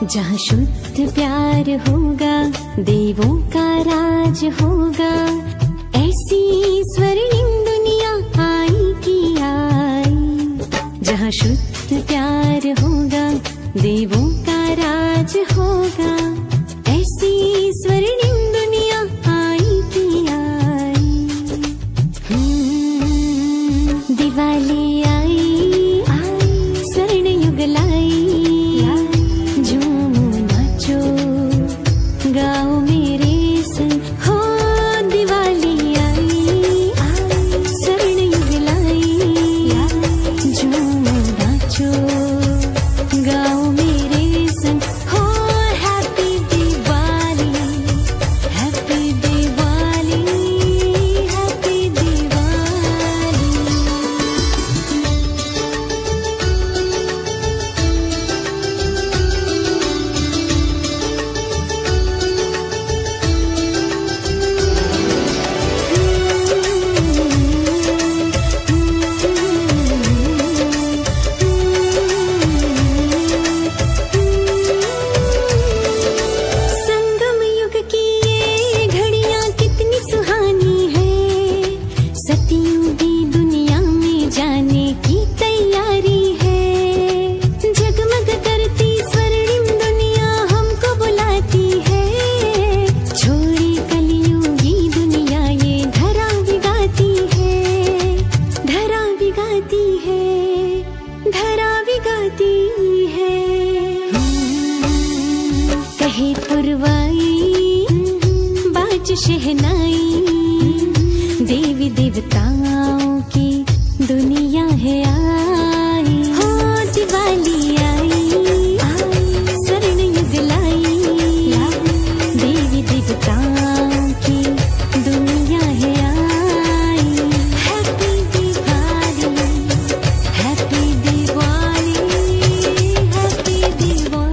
जहाँ शुद्ध प्यार होगा देवों का राज होगा, ऐसी स्वर्णिम दुनिया आई की आई। जहाँ शुद्ध प्यार होगा देवों का राज होगा, ऐसी स्वर्णिम दुनिया आई की आई। दिवाली आई स्वर्ण युग लाई, झूमो नाचो गाओ मेरे संग हो। दिवाली आई स्वर्ण युग लाई, झूमो नाचो गाओ मेरे संग हो। Happy Diwali, happy Diwali, happy Diwali. संगम युग की ये घड़ियां कितनी सुहानी है, सतयुगी दुनिया में जाने की तैयारी है। जगमग करती स्वर्णिम दुनिया हमको बुलाती है, छोड़ी कलयुगी दुनिया ये धरा बिगाती है, धरा बिगाती है, धरा बिगाती है। कहे पुरवाई बाज शहनाई, देवी देवताओं की दुनिया है आई हो। दिवाली आई स्वर्ण युग लाई, देवी देवताओं की दुनिया है आई। Happy Diwali, happy Diwali, happy Diwali.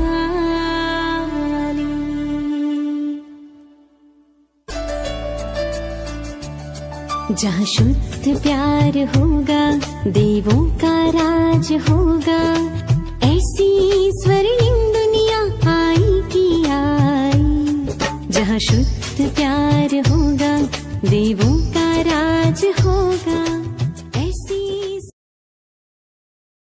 जहाँ शुद्ध प्यार होगा देवों का राज होगा, ऐसी स्वर्णिम दुनिया आई की आई। जहाँ शुद्ध प्यार होगा देवों